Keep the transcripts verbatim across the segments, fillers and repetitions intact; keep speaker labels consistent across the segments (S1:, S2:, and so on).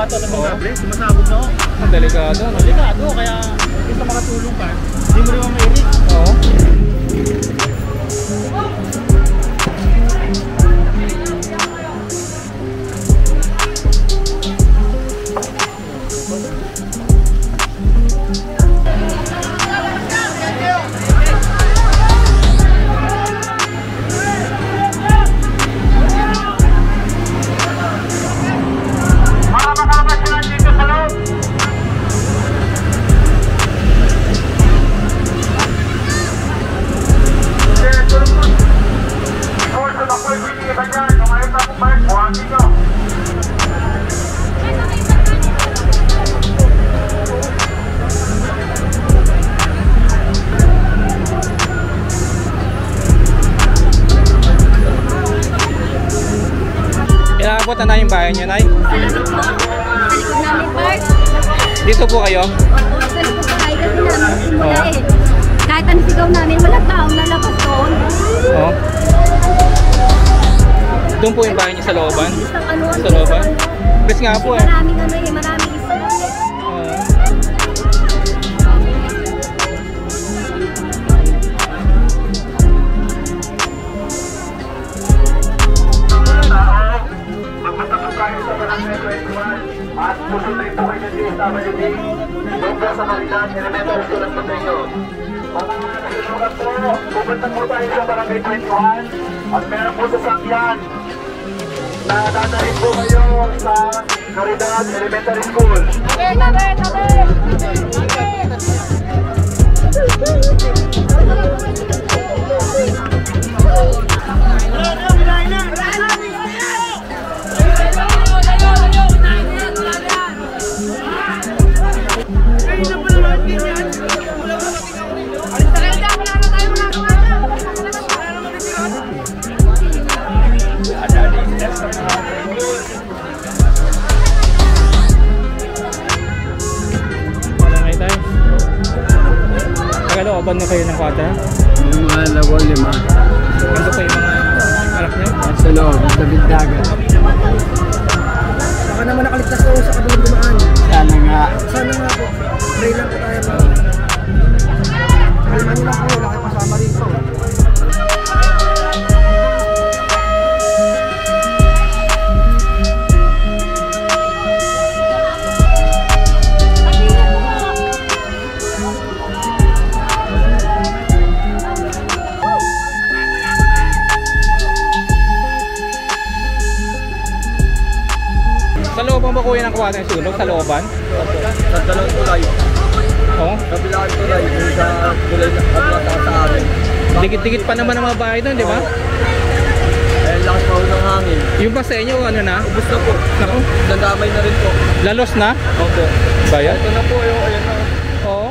S1: bata na mga sumasabog na ako.
S2: Ang delikado, no?
S1: Delikado, kaya isa makatulong ka, hindi mo rin mga mairik.
S2: Oo. Inaabot na na yung bahay niyo, Nay?
S3: Sa likod po. Sa likod namin, Park.
S2: Dito po kayo?
S3: Oo, sa likod po tayo kasi namin simula eh. Kahit ang sigaw namin, walang taong lalabas doon.
S2: Oo. Doon po yung bahay niyo sa looban?
S3: Isang ano,
S2: Sa looban? Bes nga po eh.
S3: Maraming ano eh, maraming isa.
S2: Oo.
S4: At pusunod po kayo ng D S W D doon po sa Manila, elementary school at Porta. Mga nasusukat po, pupunta po tayo sa barangay twenty-one at meron po sa sakyan na dadahin po kayo sa Caridad Elementary School.
S3: Tabi, tabi, tabi!
S2: Tagalooban na kayo ng kwata?
S5: Yung mga labo, lima.
S2: Ano pa yung mga anak niyo?
S5: Sa loob, sa bindagan.
S1: Baka naman nakaligtas ako sa kabilang dumaan.
S5: Sana nga.
S1: Sana nga po, pray lang po tayo mga. Kalman nyo lang po, wala kayo kasama rito.
S2: Sa looban ba kuya ng kwata yung sunog? Sa looban?
S5: Sa dalawang tulay.
S2: Oo.
S5: Kabilaan tulay. Yung sa tulay na kapilata sa amin.
S2: Dikit-dikit pa naman ang mga bahay doon, di ba?
S5: Eh, lakas pa ng hangin.
S2: Yung pa sa inyo, ano na?
S5: Ubus na po.
S2: Naku,
S5: Nandamay na rin po.
S2: lalos na?
S5: Opo.
S2: Bayan?
S5: Ito na po yung, ayan na.
S2: Oo.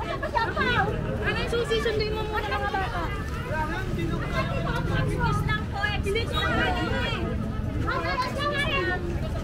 S3: Ano yung susi? Sunduin mo muna mga bata. Bilis lang po eh. Bilis lang po eh. Madalas lang nga yan.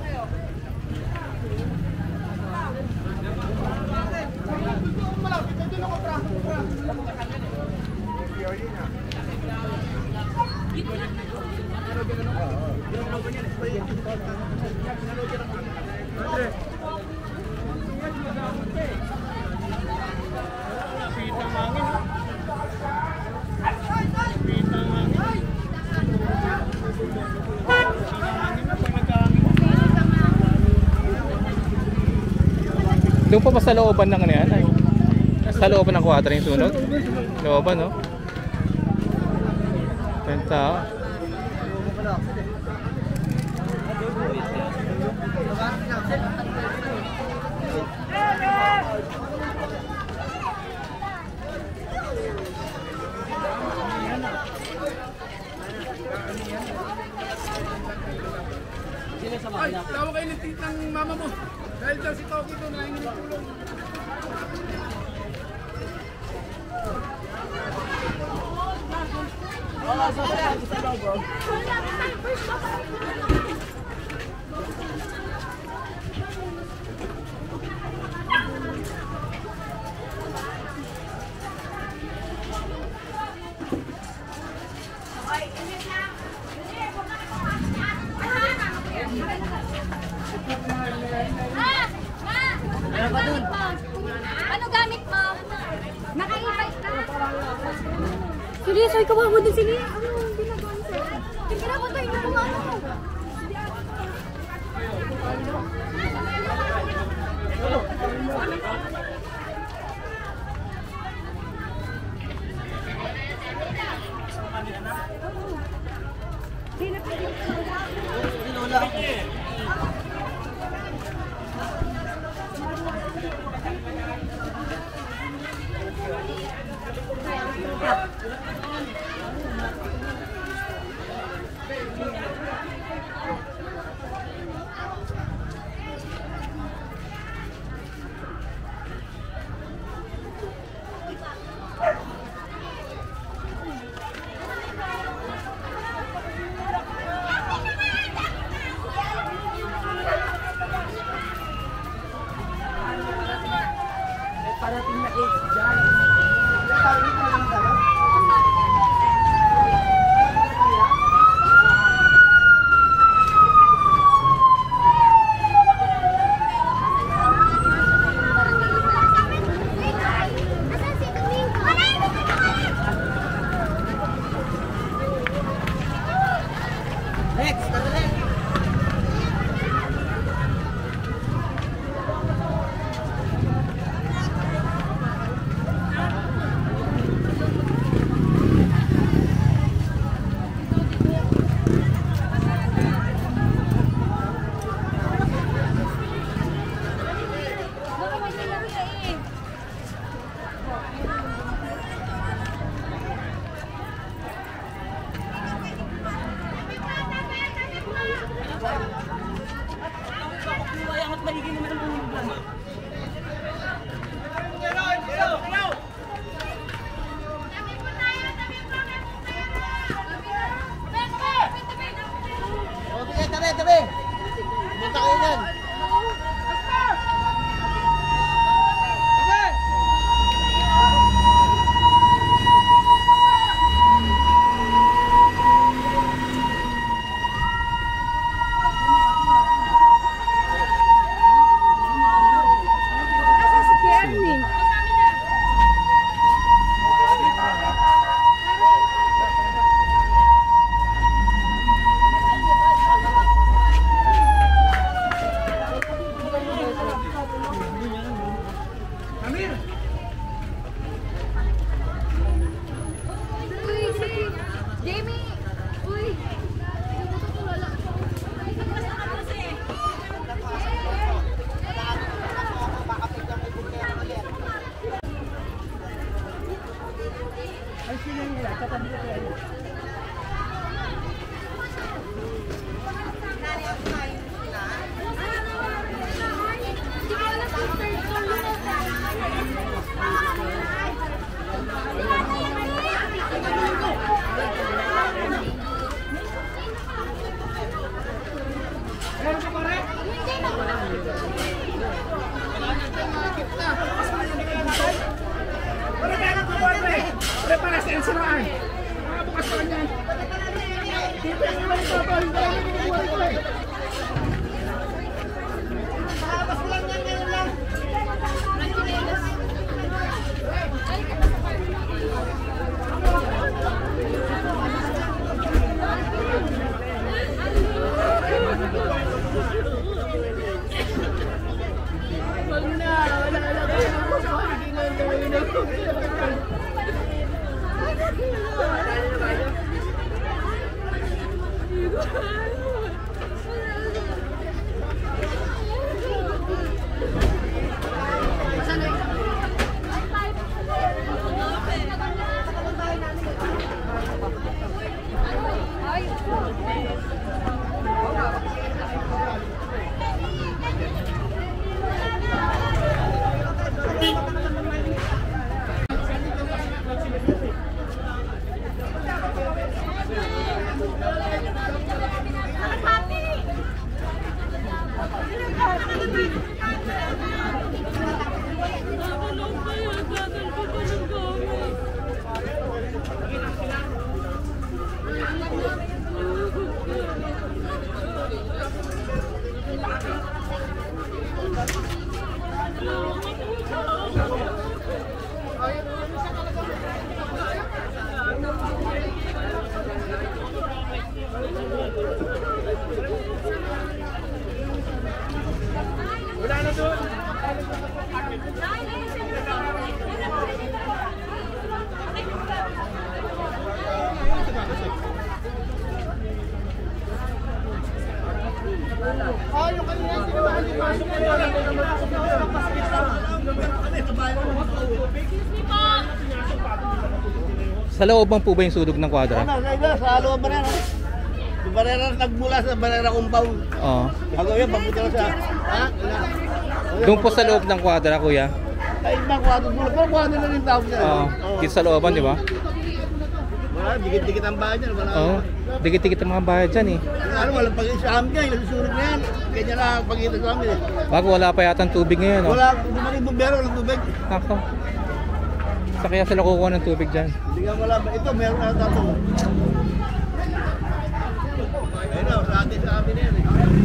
S2: Doon pa ba sa looban ng ano yan? Ay, sa looban ng kwadra yung sunod? Looban, no? Tenta.
S1: Ay, tawag kayo ng titang mama mo. Dahil daw si Toki doon, nahingin ng tulong.
S3: Ano gamit mo? Naka-invite ka? Sige, soy, kawawa mo din. Sige, ano, hindi na ba? Sige na ba tayo? Ano, ano?
S5: Parating na eight dyan. Next, next.
S3: Sige,
S2: Sa looban po ba yung sunog ng kwadra?
S5: Ano, sa loob ba na? Yung barera nagmula sa barera compound.
S2: Oo.
S5: Gagawin, papunta na sa... Ha?
S2: Doon po sa loob ng kwadra, kuya.
S5: Ay, ibang kwadro. Pero kwadro na rin tawag niya.
S2: Oo. Dito sa looban, di ba?
S5: Wala, dikit-dikit ang bahay dyan. Wala.
S2: Oo. Dikit-dikit ang mga bahay dyan eh.
S5: Ano, walang pag-iis sa amin dyan. Nasusunog na yan. Ganyan lang ang pag-iis sa amin eh.
S2: Bago wala pa yata ang tubig ngayon, no?
S5: Wala, dumating bumbero, walang tubig.
S2: Ako. Sa kaya sila kukuha ng tubig dyan.
S5: Hindi nga wala. Ito, meron na tato. Ayun na, sa atin sa amin yan eh.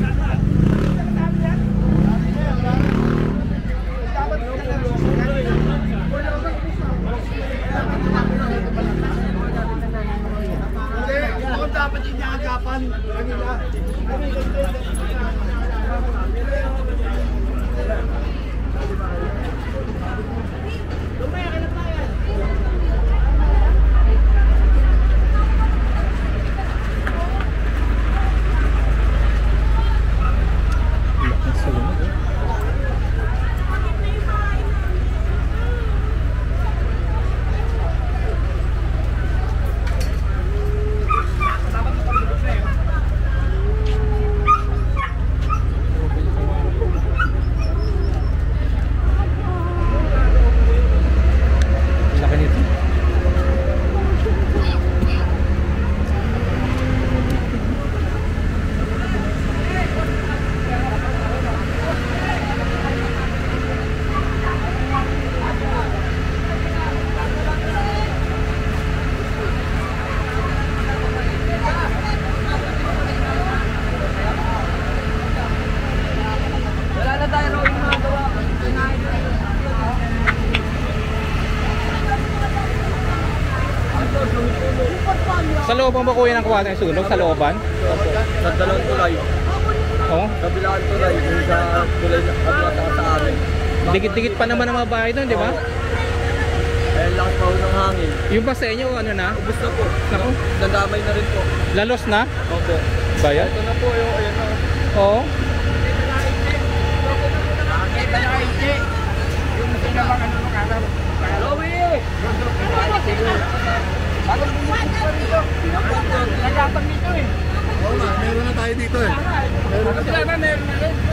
S1: Ako dapat inaagapan. Kanila.
S2: Sa looban ba kuya ng kwadra yung sunog? Sa looban?
S5: Sa dalawang tulay.
S2: Oo.
S5: Kabilaan tulay. Yung sa tulay na kabilaan sa amin.
S2: Dikit-dikit pa naman ang mga bahay doon, di ba?
S5: Eh, lakas pa ho ng hangin.
S2: Yung ba sa inyo, ano na?
S5: Ubus na po.
S2: Naku,
S5: Nadamay na rin po.
S2: lalos na?
S5: Opo.
S2: Bayan?
S5: Ito na po yung ayan na.
S2: Oo.
S1: Oo nga, meron na tayo dito eh. Meron na sila na, meron na rin.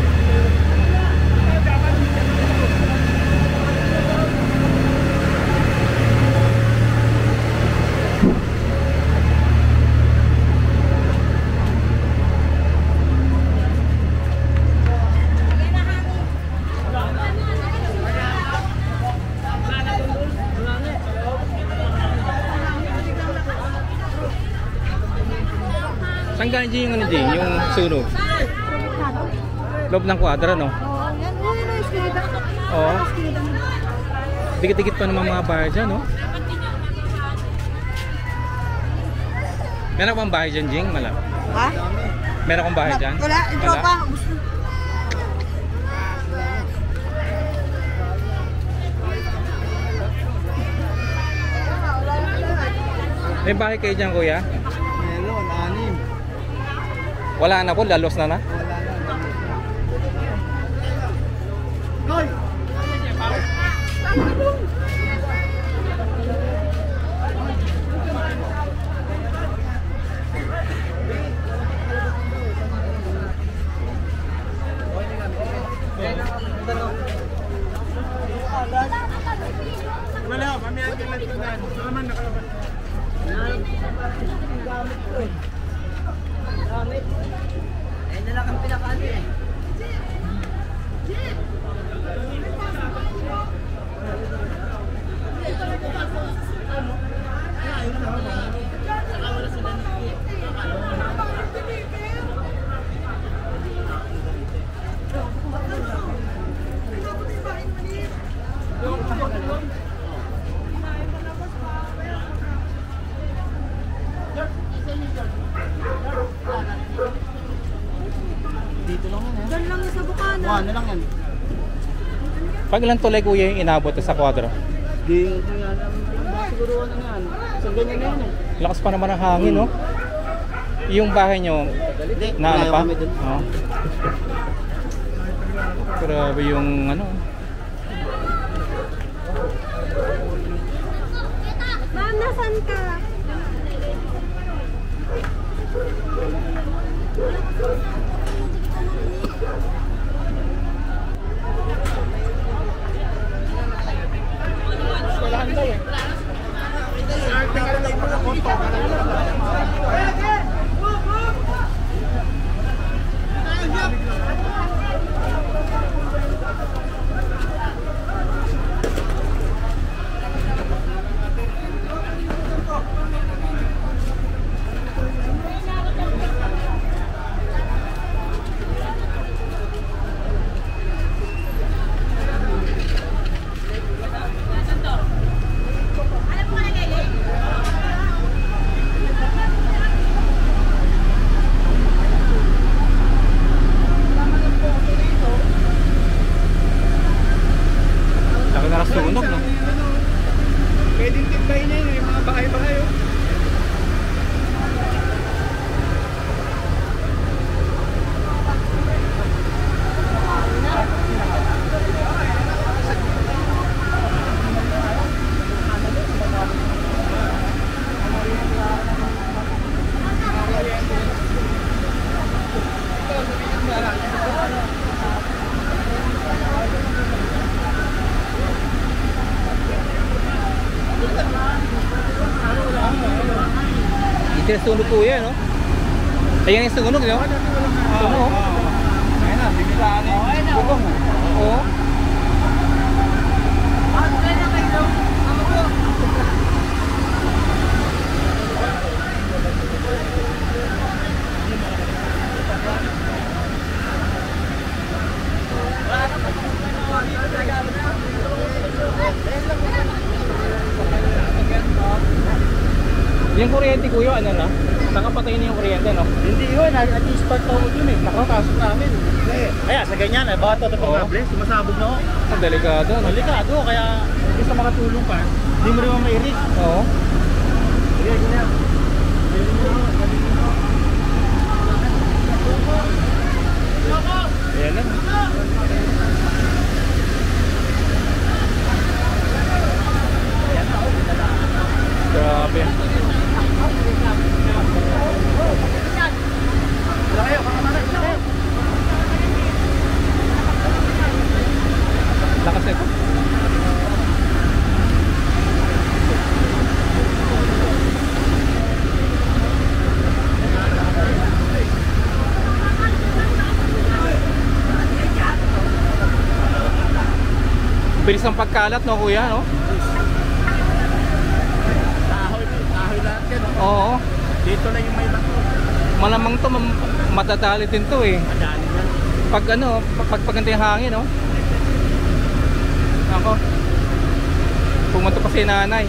S2: Saan galing dyan yung ano dyan? Yung sunog? Loob ng kwadra, no?
S3: Oo, yan. Yan yung eskinita.
S2: Oo.
S3: Eskinita.
S2: Dikit-dikit pa naman mga bahay dyan, no? Meron akong bahay dyan, Jing? Mala.
S3: Ha?
S2: Meron akong bahay dyan?
S3: Wala, yung tropa. Gusto.
S2: May bahay kayo dyan, kuya?
S5: Meron, anim.
S2: Wala na po, lalos na na?
S1: Hoy! Wala, mamaya ka lang tingnan. Naman nakalabas.
S5: Eh, na lang ang pinakaano eh. Dito lang yan eh.
S3: Diyan lang yung sa bukana.
S5: Ano lang yan?
S2: Pag ilang tulay kuya yung inabot sa kwadra?
S5: Di, di nga namin. Siguro ano nga. Sa ganyan na yan eh.
S2: Lakas pa naman ang hangin, no? Yung bahay nyo,
S5: Hindi,
S2: na ano
S5: malayo
S2: pa?
S5: kami dun.
S2: Oo. Grabe yung ano.
S3: Ma'am, nasan
S2: sunog, no?
S1: Pwede yung titbayin niya yun, yung mga bahay-bahay, oh.
S2: Ito sunog po yan, no? Ayan yung sunog, no? Sunog.
S1: Ayun na, biglaan na yun.
S2: Oo. Yung kuryente kuya, ano na? Nakapatay na yung kuryente, no?
S5: Hindi yun, at least part ako dun eh. Nakakaso namin. Kaya sa ganyan, eh, baka ito
S2: Oo.
S5: pag sumasabog na ako.
S2: Ang delikado, no?
S5: Delikado, kaya hindi sa makatulong pa, hindi mo rin mamairis.
S2: Oo.
S5: Sige, ganyan.
S2: Ayan lang. Grabe. Lakas ito. Bilis ang pagkalat, no kuya, no?
S5: Kahoy, kahoy lahat yan.
S2: Oo.
S5: Dito lang yung may bato.
S2: Malamang to, mam- matadali din to eh.
S5: Madali yan.
S2: Pag ano, pag paganda yung hangin, no? Ako. Pumunta pa si nanay.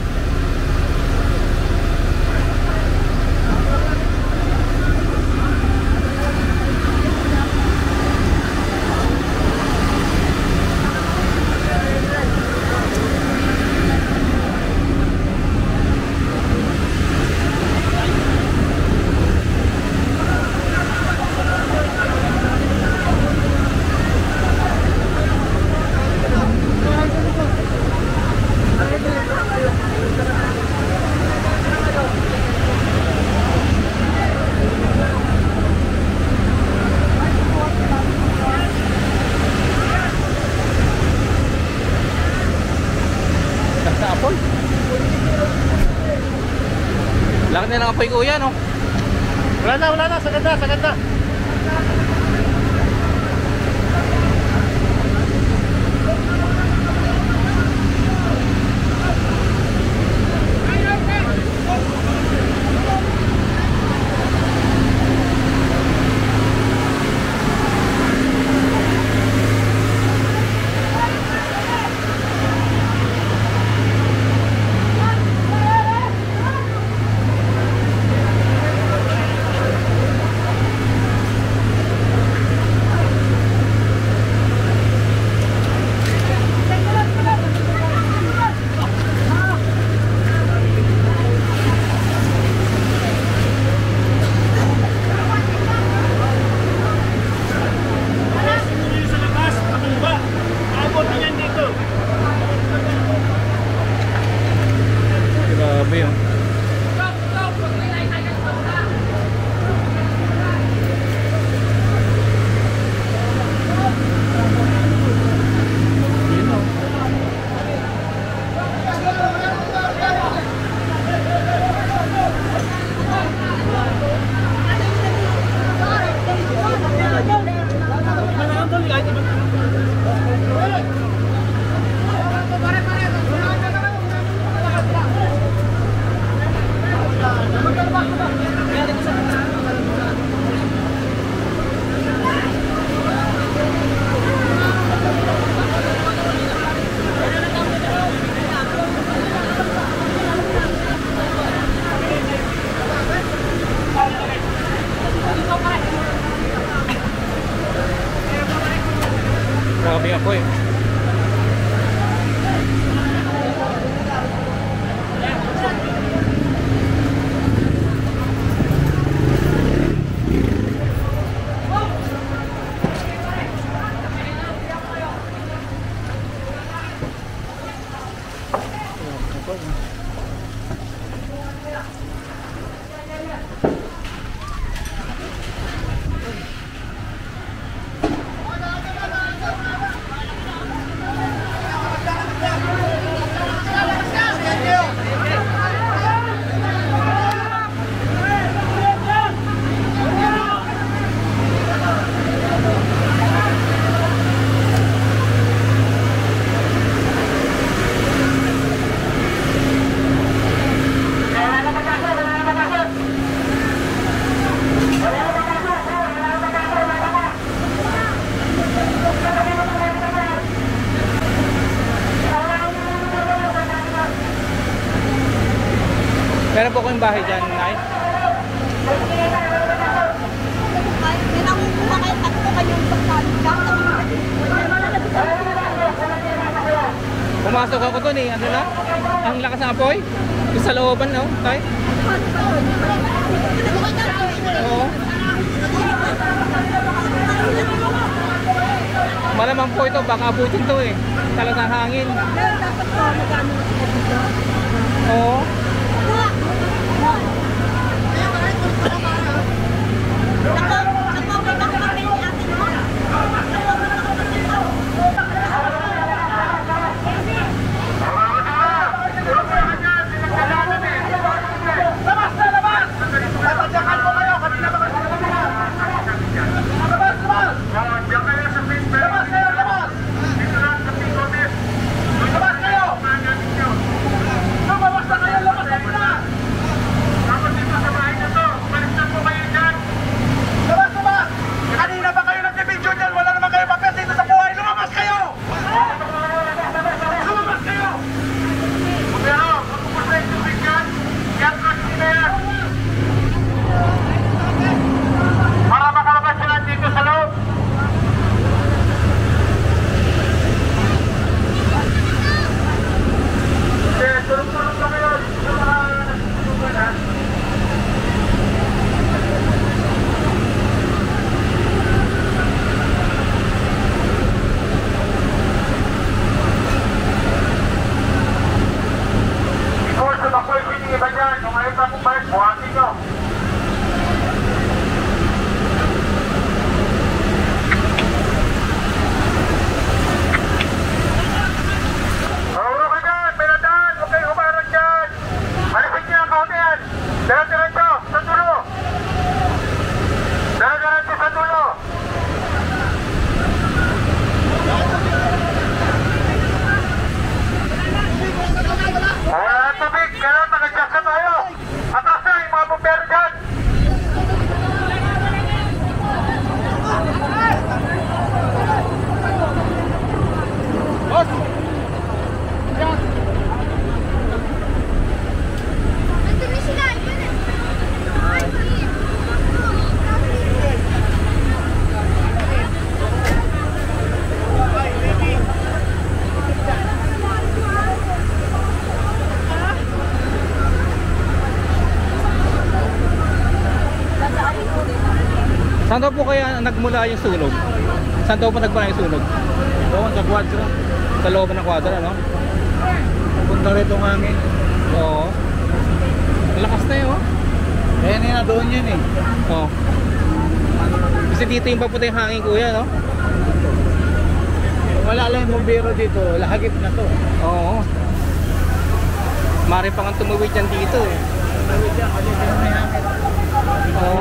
S2: Sa apoy. Laki na ng apoy kuya, no?
S5: Wala na, wala na. Sagad na, sagad na.
S2: Meron po kayong bahay dyan, Nay?
S3: May nakukuha kayo tatlo kayong pagkakas.
S2: Pumasok ako doon eh, ano na? Ang lakas ng apoy? Yung sa looban, no? Tay? Oo. Malamang po ito, baka abutin to eh. Talagang hangin. Oo. Saan daw po kaya nagmula yung sunog? Saan daw po nagmula yung sunog?
S5: Doon sa kwadro.
S2: Sa loob ng kwadra, no?
S5: Punta rito ng hangin.
S2: Oo. Lakas na yun, oh.
S5: Kaya na doon yun eh.
S2: Oo. Kasi dito yung papunta yung hangin, kuya, no?
S5: Wala lang yung bumbero dito, lahagip na to.
S2: Oo. Mari pa nga tumuwid yan dito, eh.
S5: Tawid yan, kasi sino may hangin.
S2: Oo.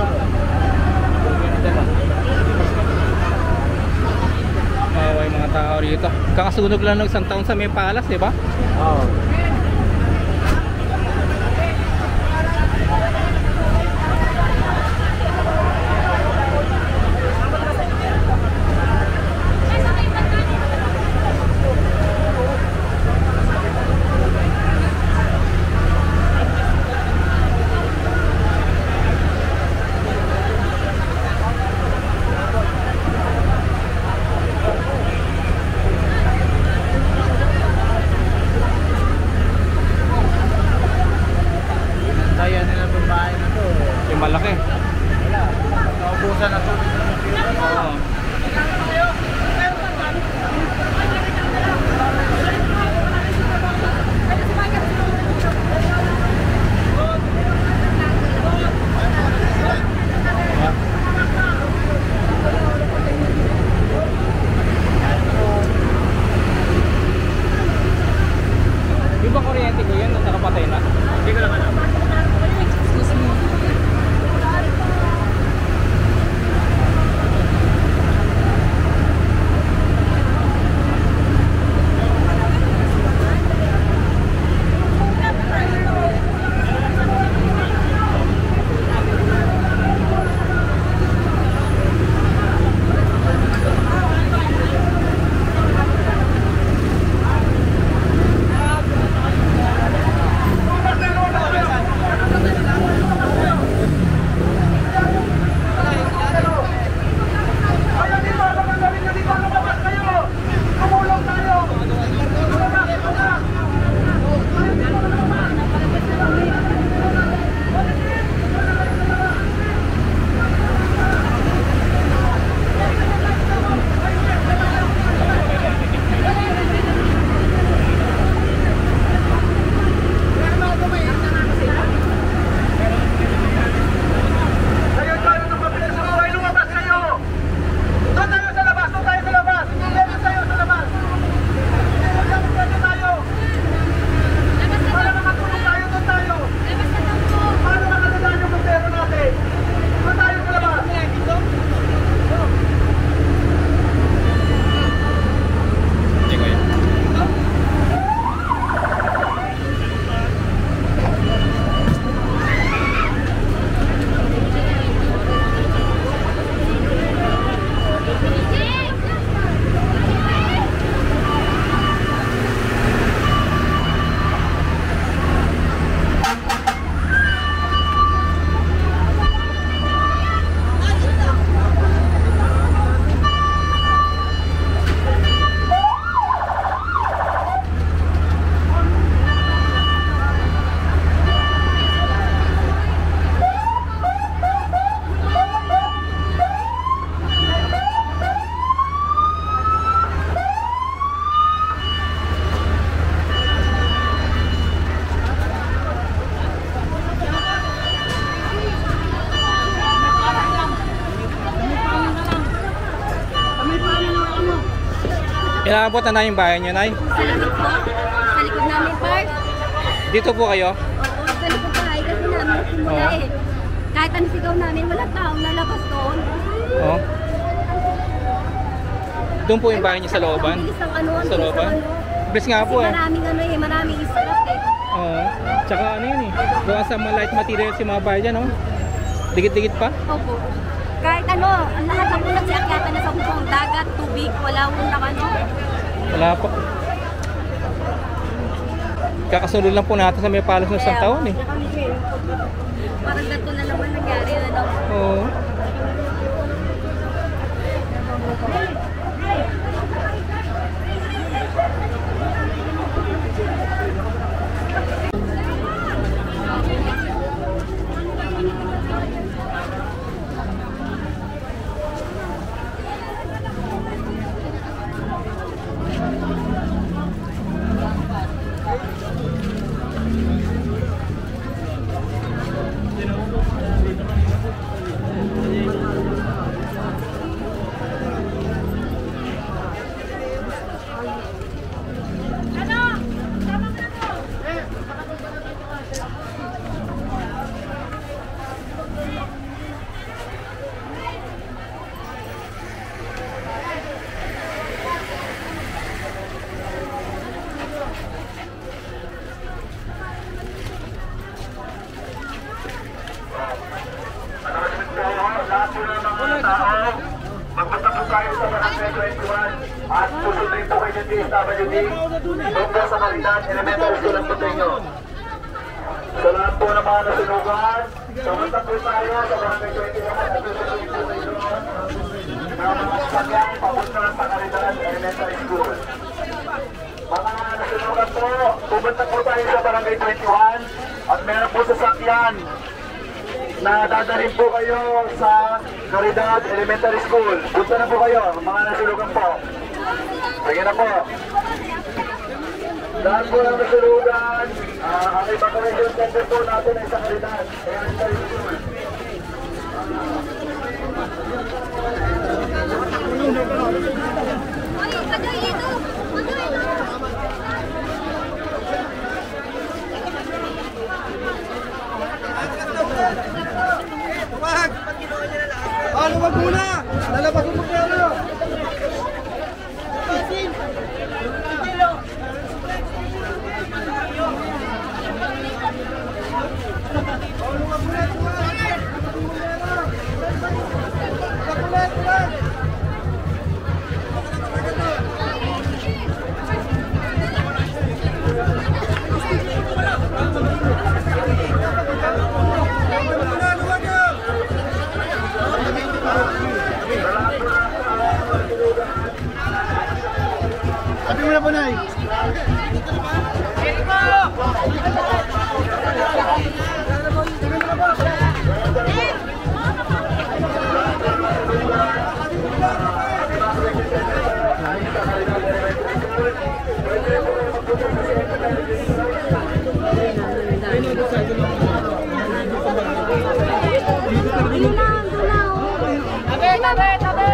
S2: Away mga tao rito. Kakasunog lang ng isang taon sa may palas, di ba?
S5: Oo.
S2: Nalabot na na yung bahay niyo, Nay?
S3: Sa likod po. Sa likod namin, Park.
S2: Dito po kayo?
S3: Oo, sa likod bahay kasi namin simula
S2: Oo.
S3: eh. Kahit ang sigaw namin, walang taong lalabas doon.
S2: Oo. Doon po yung bahay niyo sa looban?
S3: Ang bilis ng ano, ang
S2: Sa
S3: bilis ng
S2: looban?
S3: ano.
S2: Bilis nga
S3: Kasi
S2: po eh.
S3: maraming ano eh, maraming israt eh.
S2: Oo. Tsaka ano yun eh. Gawa sa mga light materials yung mga bahay dyan, oh. Dikit-dikit pa.
S3: Opo. Kahit ano, ang lahat ng ulat siya akyatan na sa bubong, dagat, tubig, wala unang ano.
S2: Wala pa. Kakasunod lang po natin sa may palos ng isang taon eh.
S3: Parang ganito na naman nangyari na lang.
S2: Oo.
S4: Magpunta po kayo sa Barangay twenty-one at susundin po kayo ng D S W D doon po sa Cavitan Elementary School ang punta nyo. Sa lahat po ng mga nasunugan, pumunta po tayo sa Barangay twenty-one at susundin po kayo ng mga sagyang papunta sa Cavitan Elementary School. Mga nasunugan po, pumunta po tayo sa Barangay twenty-one at meron po sasakyan na dadalhin po kayo sa Caridad Elementary School. Punta na po kayo, mga nasulugan po. Sige na po. Lahat po ng nasulugan, uh, ang evacuation center po natin ay sa Caridad Elementary School.
S3: Ay, pagay dito! Pagay dito!
S1: Wag! Ano wag muna? Lalabas mo kayo ano? Sabi mo na po, Nay.
S3: Ayun na, doon na, oh. Tabi, tabi, tabi!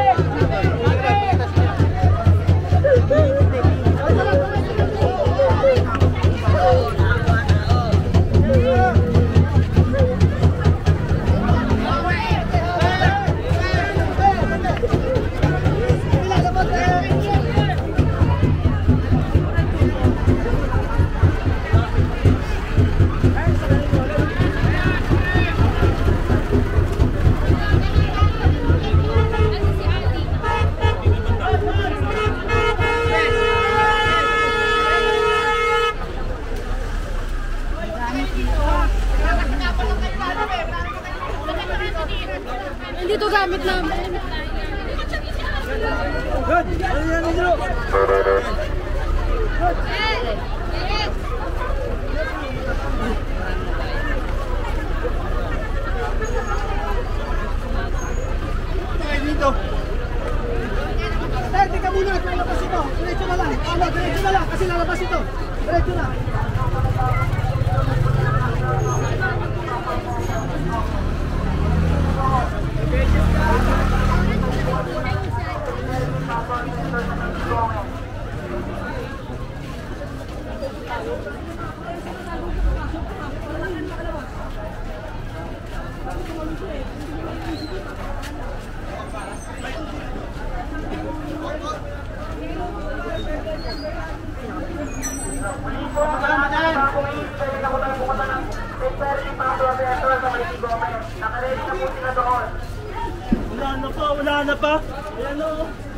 S3: Dito gamit namin.
S1: Good! Ano yan, Nidro? Dito. Sir, tika muna. Lalabas ito. Diretso na lang. Ano, diretso na lang. Kasi lalabas ito. Diretso na. Wala na pa, wala na pa. Ayan o.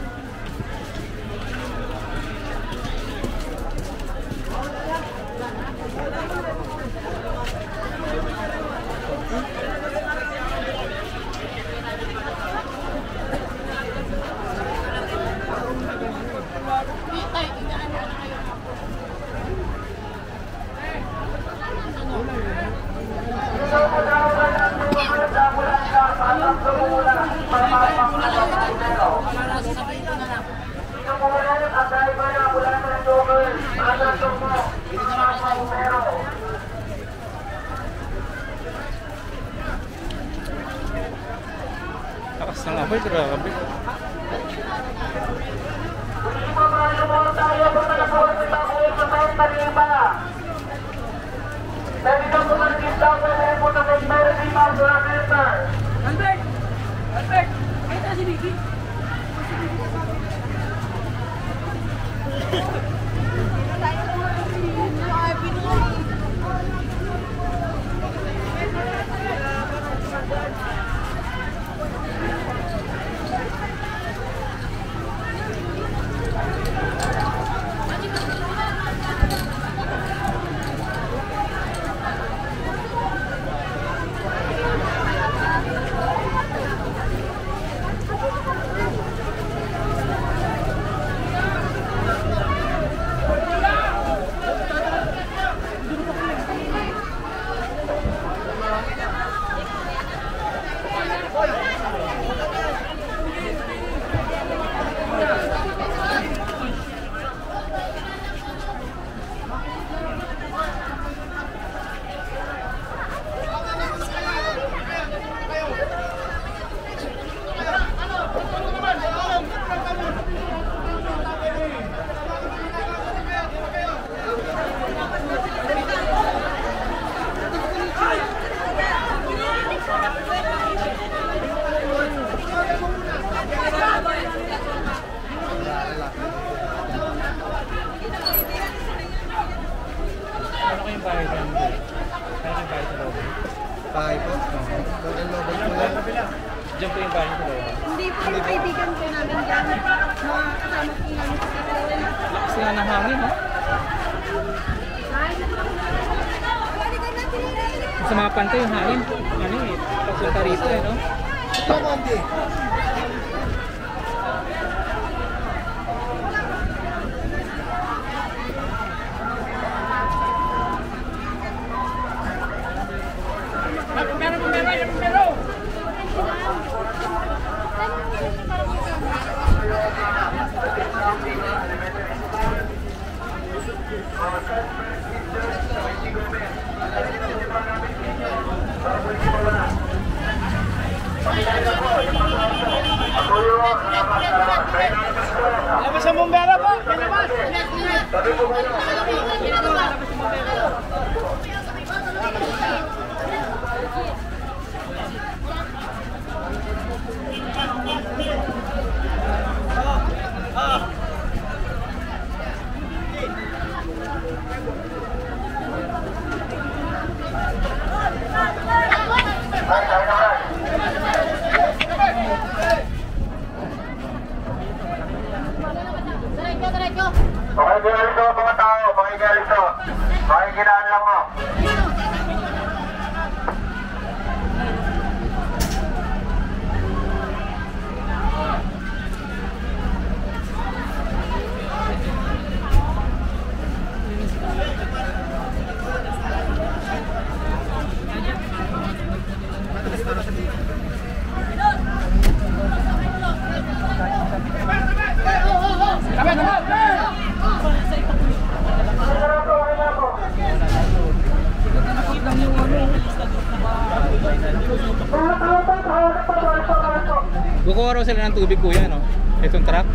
S2: Lakas ng apoy, grabe.
S1: Albert! Albert! Ay, ito si Vicky.
S6: Bahay po? Golden Novel po lang.
S2: Diyan po yung bahay ko.
S3: Hindi po yung kaibigan po namin dyan. Mga kasama po namin sa Cavite.
S2: Lakas nga ng hangin, ha? Sa mga pantay yung hangin. Ano eh, papunta rito eh, no?
S6: Ito mo, Andy.
S1: Labas ang bumbera po! Labas!
S4: Makikigalis mo mga tao, makikigalis mo. Makikinaan lang mo.
S2: Kukuha raw sila ng tubig, kuya, no? Itong truck.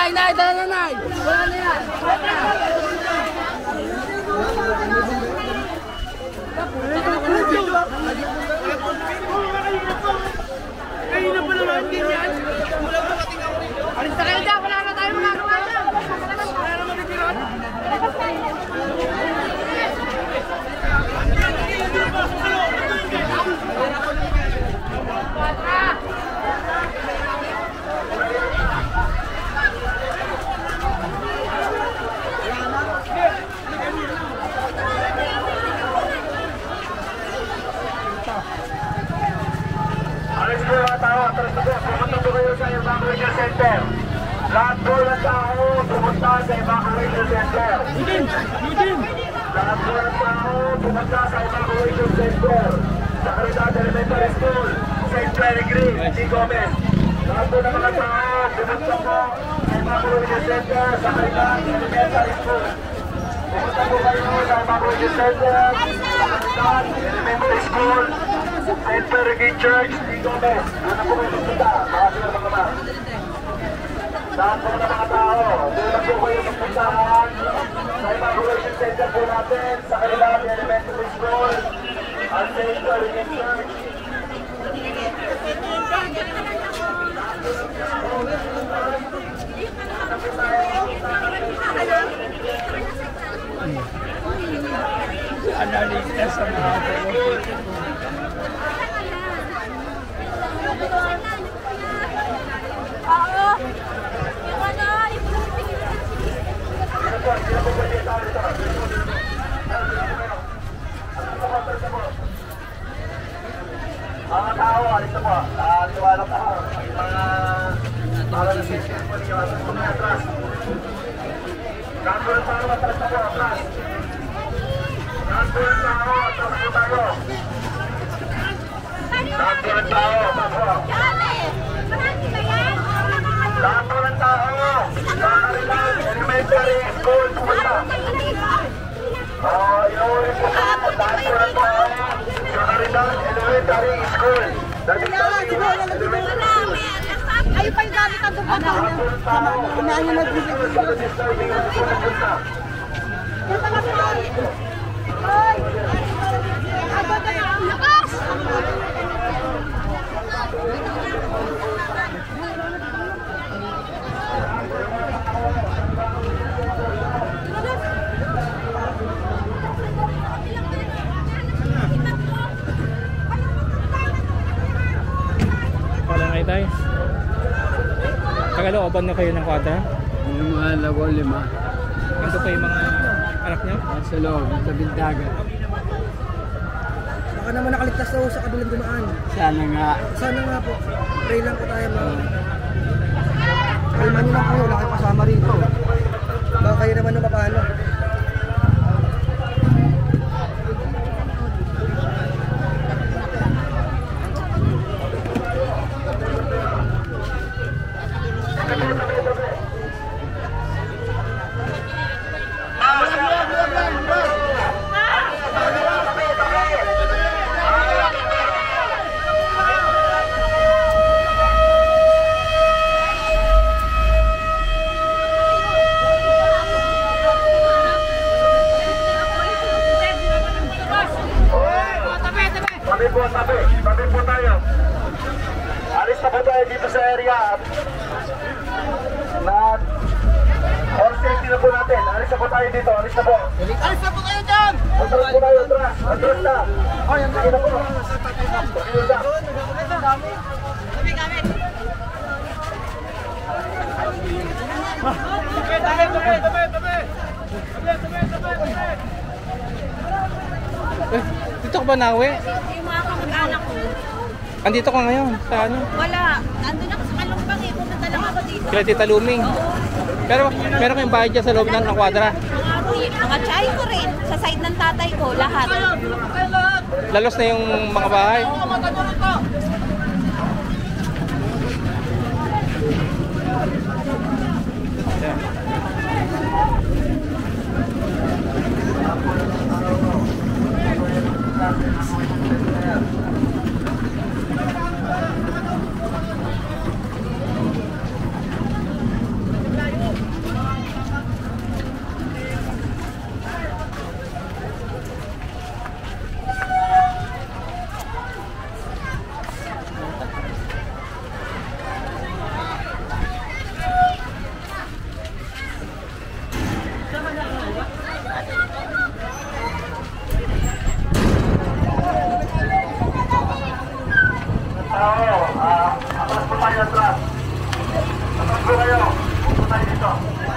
S1: Nay, nay, dala na, nay. Wala na yan. Kanina pa naman, ganyan. Alis na kayo dyan, wala na tayo magagawa dyan. Wala na matitiran.
S4: Alis po mga tao, atras na po, pumunta po kayo sa evacuation center. Lahat po ng tao, pumunta sa evacuation center. Lahat po ng tao, pumunta sa evacuation center. Sa Caridad Elementary School, Saint Mary Green, G. Gomez. Lahat po ng mga tao, pumunta po sa evacuation center sa Caridad Elementary School. Pumunta po kayo sa evacuation center sa Caridad Elementary School, Saint Mary Green Church, G. Gomez. Doon na po kayo magpunta, mga sila mga mga. Lahat po ng mga tao, doon na po kayo magpuntahan sa evacuation center po natin sa Caridad Elementary School at Saint Mary Green Church.
S1: Analisa sa mga
S3: Oo. Yung ano,
S4: Mga tao, alis na po. Ah, liwanag po. Mga para na system po ninyo. Atras po mga atras. Lahat po ng tao, atras na po. Atras. Lahat po ng tao, atras po tayo. Lahat po ng tao, atras po. Lahat po ng tao, sa Caridad Elementary School, pumunta. Ah, inuwi po po. Lahat po ng tao, sa Caridad Elementary School.
S3: Ayun pa yung gamit ang dupa.
S1: Inaano na dito.
S3: Hoy! Agad na lang. Lakas!
S2: Wala nga tayo. Tagalooban na kayo ng kwadra?
S1: Yung mga lago lima.
S2: Ando pa yung mga anak niyo?
S1: Sa loob, sa bindagan.
S6: Baka naman nakaligtas daw sa kabilang dumaan.
S1: Sana nga.
S6: Sana nga po. Pray lang po tayo mga. Kalma nyo lang kayo, wala kayo kasama rito. Baka kayo naman na paano.
S4: Tabi po, tabi. Tabi po tayo. Alis na po tayo dito sa area. Na all safety na po natin. Alis na po tayo dito. Alis na po.
S1: Alis na po kayo dyan!
S4: Atras po tayo. Atras. Atras na. Sige na po. Sige na.
S1: Tabi, tabi, tabi, tabi!
S2: Eh, dito ka ba nawe?
S3: Yung mga kamag-anak ko.
S2: Andito ka ngayon, sa ano?
S3: Wala. Nandun ako sa Kalumpang eh. Pumunta lang ako dito.
S2: Kila Tita Luming. Pero meron kayong bahay dyan sa loob ng kwadra.
S3: Mga ruin. Mga chay ko rin. Sa side ng tatay ko. Lahat.
S2: Lalos na yung mga bahay.
S4: oo. Ah, atras po tayo, atras. Atras po kayo. Pupo tayo dito.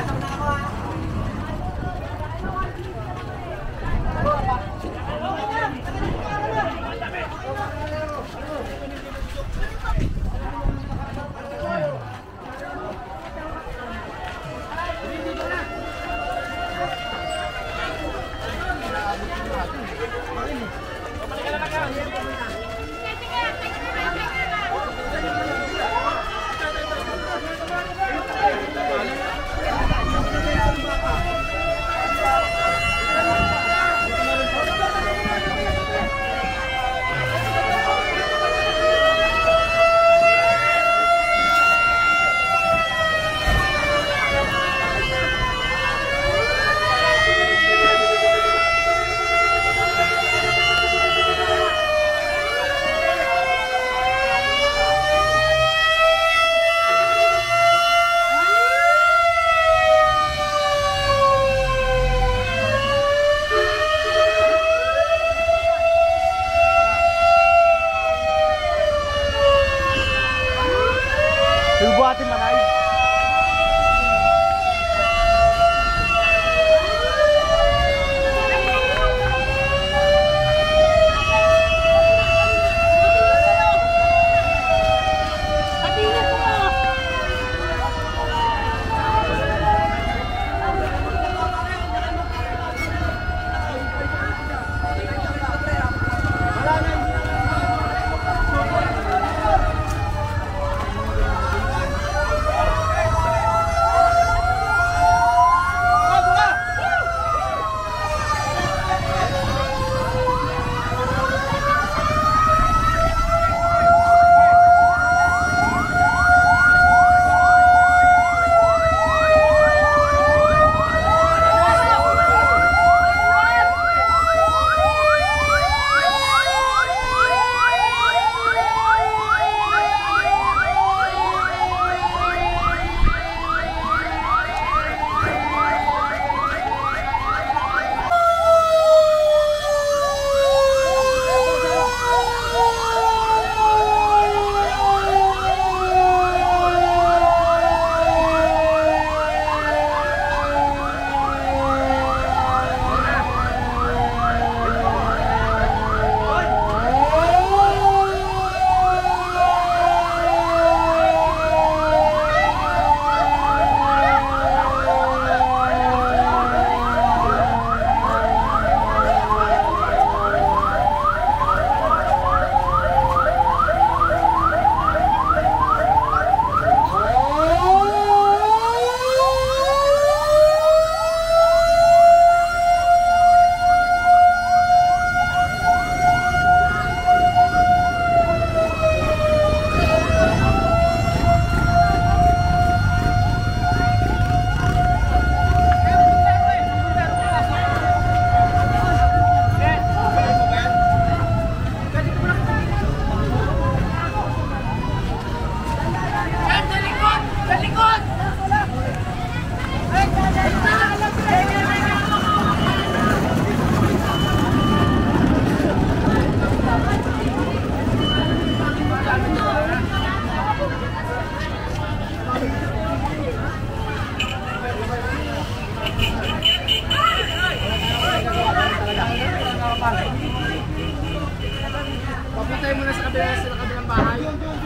S1: Papatay mo na sa kabila sa kabilang bahay.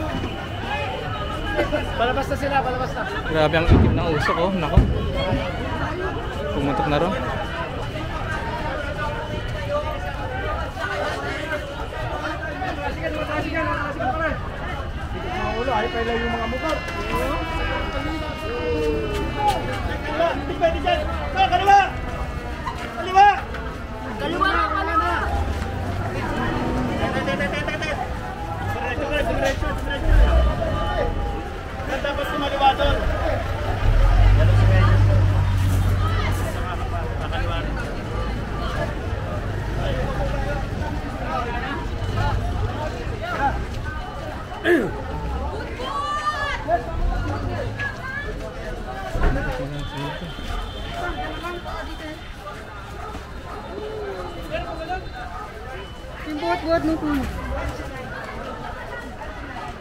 S1: Palabas na sila, palabas na.
S2: Grabe ang itim ng usok, oh. Nako. Pumutok na ron.
S1: Masigan, masigan, masigan pa rin. Mga ulo, ay pala yung mga motor. Hindi pwede dyan. Sa kaliwa! Kaliwa! Kaliwa na, kaliwa! Diretso, diretso, diretso, diretso. Tapos kumaliwa doon. Ganun si Medyo. Nakaliwa rin.
S3: Yung buhat-buhat mo po.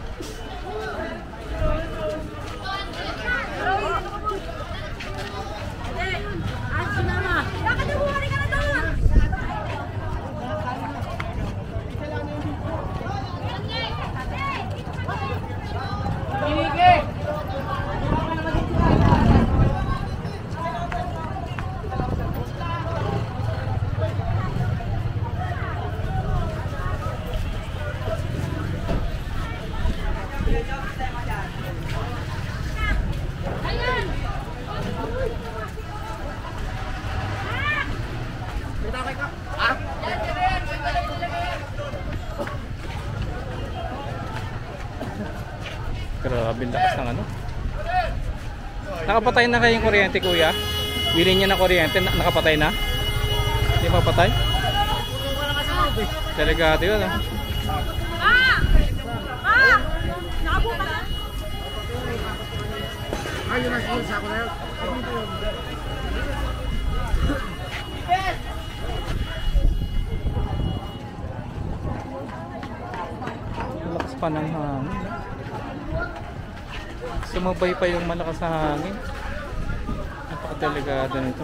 S2: Grabe lakas ng ano. Nakapatay na kayong kuryente kuya? Bili niya ng kuryente, nakapatay na? Hindi pa patay? Delikado yun ah.
S3: Ah! Ah! Nakabuka na?
S6: Ayun na, sa ako na yun.
S2: Malakas pa ng hangin. Sumabay pa yung malakas na hangin. Napakadelikado nito.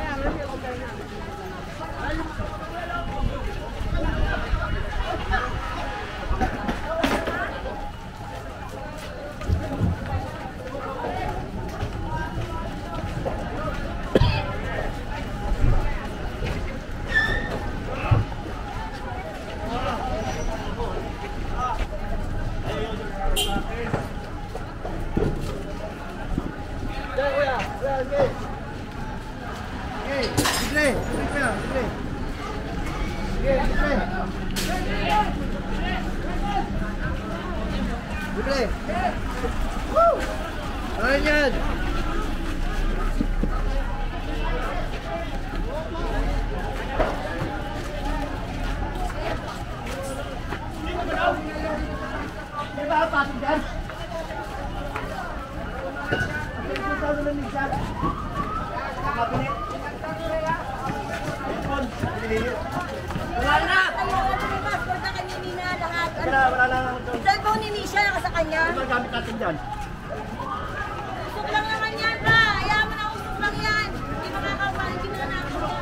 S3: Wala na! Porta kanini na lahat. Wala na. Cellphone ni Misha naka sa kanya.
S5: Ano gamit natin dyan?
S3: Usok lang naman yan ba? Ayaw mo na usok lang yan. Hindi makakapahan. Hindi mo na nakakuha.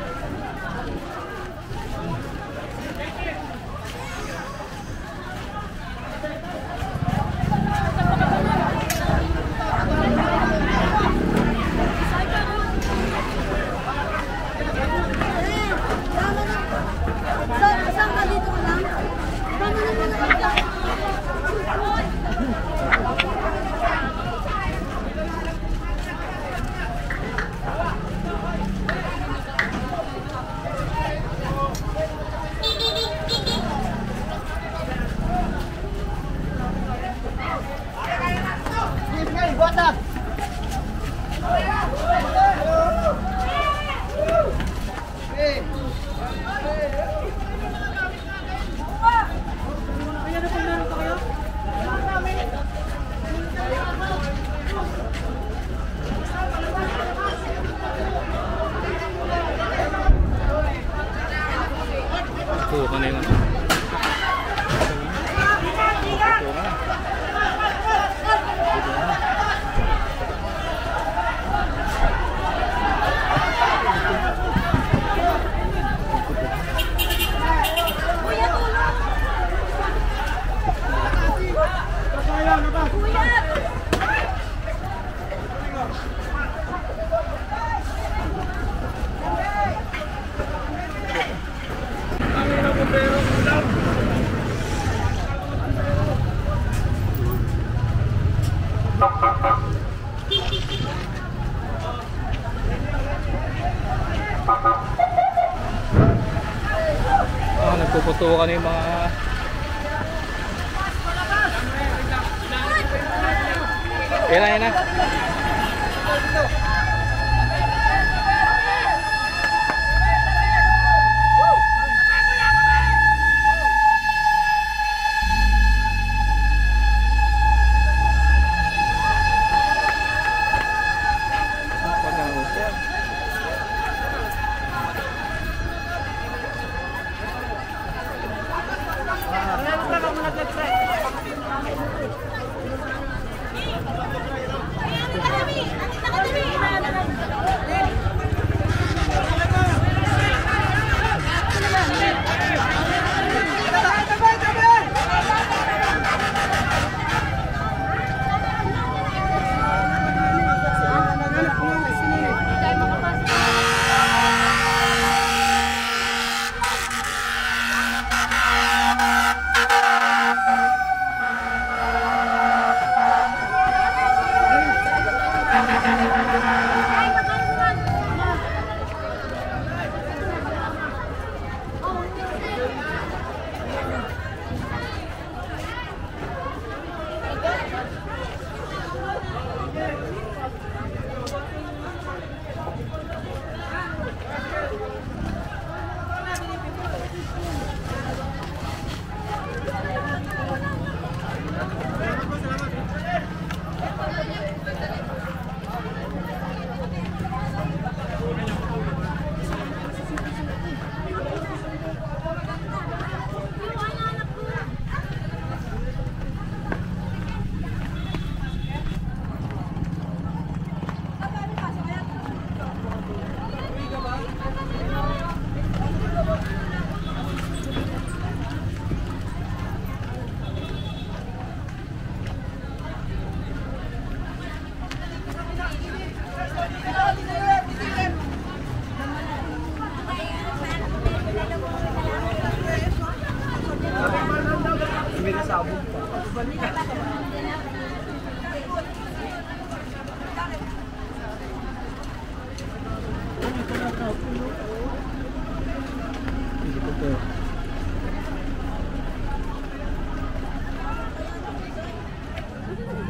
S3: Saan ka dito ka lang? Saan ka naman nakita?
S2: Tutukan na yun. Tutukan na.
S3: Kuya, tulong! Kuya!
S2: Ah, nagpuputukan yung mga yan na, yan na.
S3: Andito kami! Andito kami!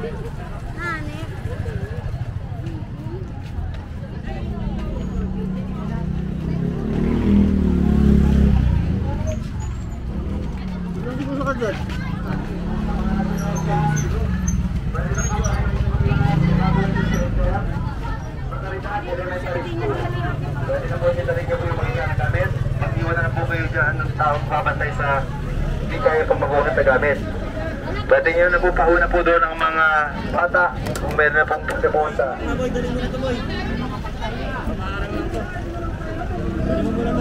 S3: Hanep.
S6: Hindi ko sa dyan.
S4: Pwede na po nyo talaga po yung mga gamit. Mag-iwan na po kayo dyan ng taong babantay sa hindi kaya pang makuha na gamit. Pwede nyo na po pauna po doon ang mga bata kung meron na pong pagkapunta.
S5: Boy, dali mo na ito, boy. Pamaharang lang to. Dali mo muna to.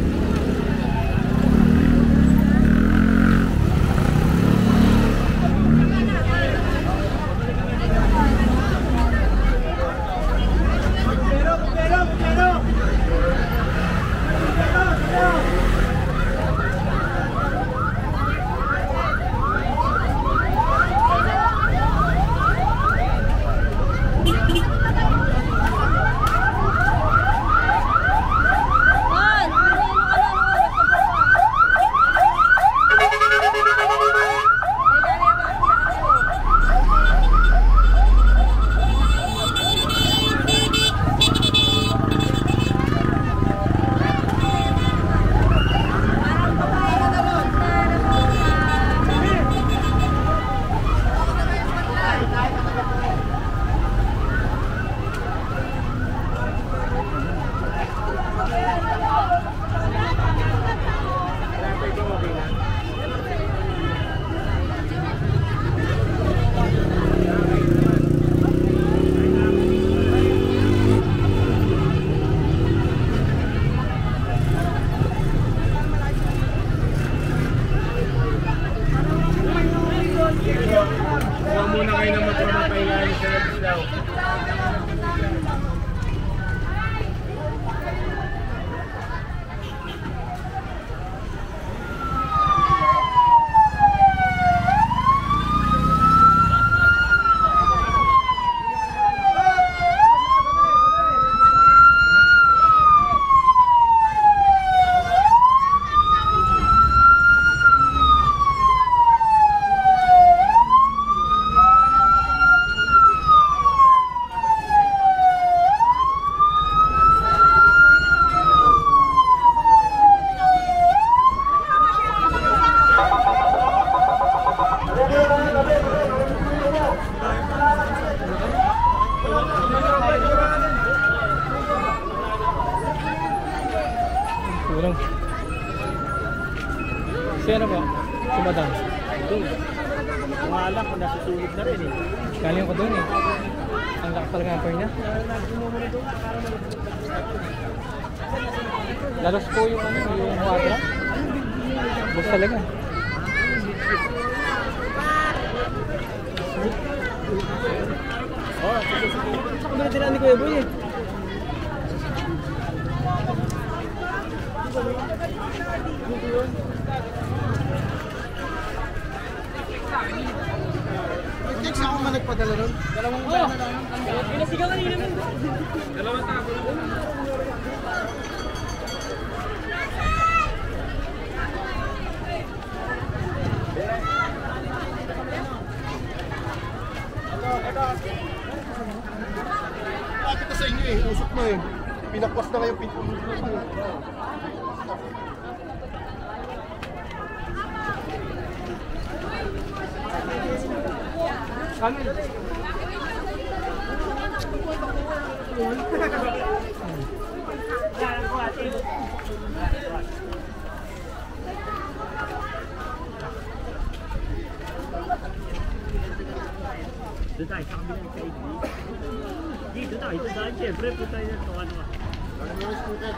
S2: Huwag muna kayo na magpapakaingan sa daw. Tulong. Si ano ba? Si Madam.
S5: Wala ko, nasusulit na rin eh.
S2: Galing ko doon eh. Ang lakas talaga ng pain niya. Lalos po yung ano, yung wadra. Bus talaga.
S5: Oh, sige, sige. Saka ba natin ni Kuya Boy eh?
S6: May text ako man nagpadala nun.
S5: Dalawang oh! Pinasigaw kanina nun.
S2: Dalawang tabo.
S6: Bakit sa inyo eh, usok mo eh. Pinakwas na kayo pinto.
S2: Kami.
S5: Doon tayo sa kabilang kaibig. Dito tayo, ito dahil siyempre, punta tayo na ito, ano ba?
S6: Alam mo yung scooter.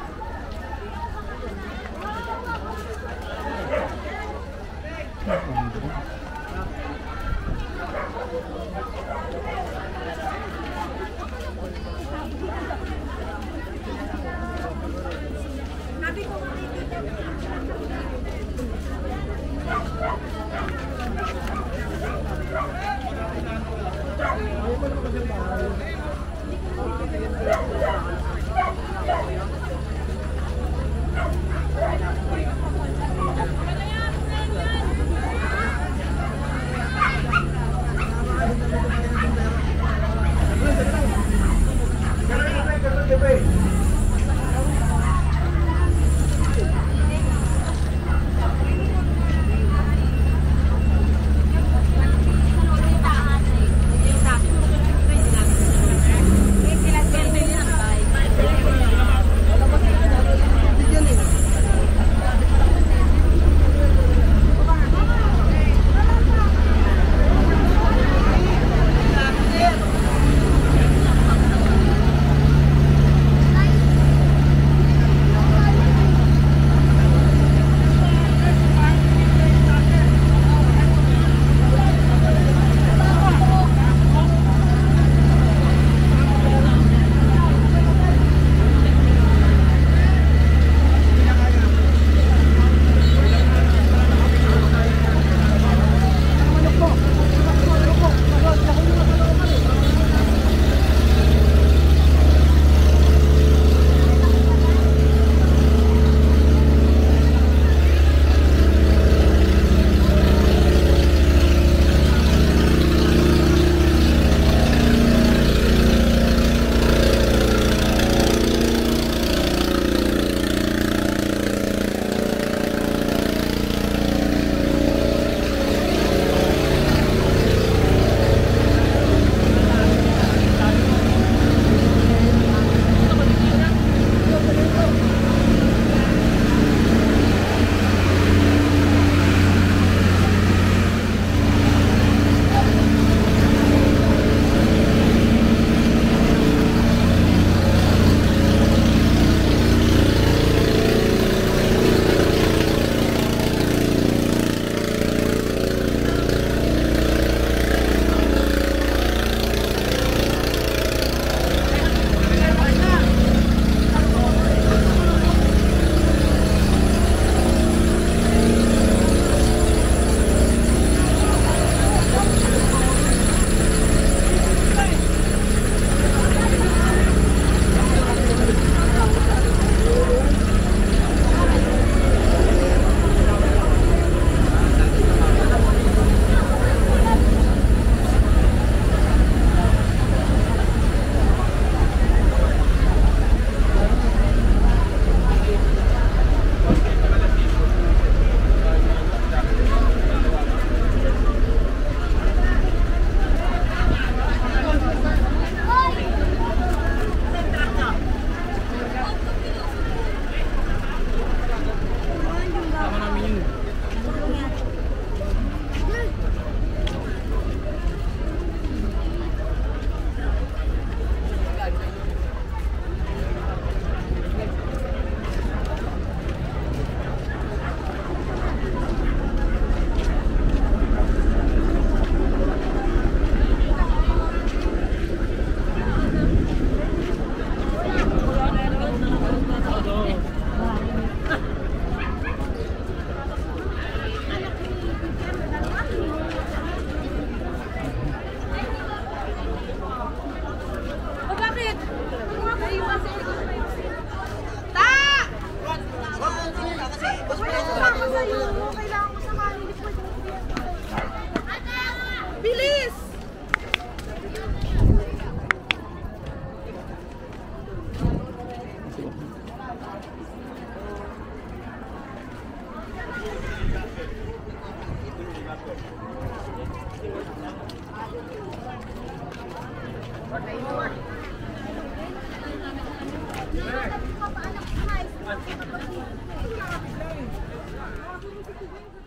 S3: Nakakapagpapaanak sa high school.